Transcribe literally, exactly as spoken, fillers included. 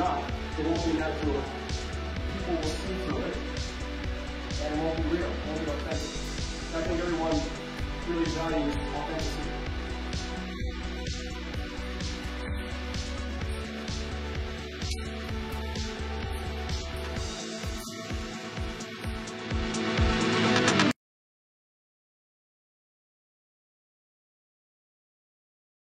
not, it won't be natural. People will see through it, and it won't be real, it won't be authentic. I think everyone really values authenticity.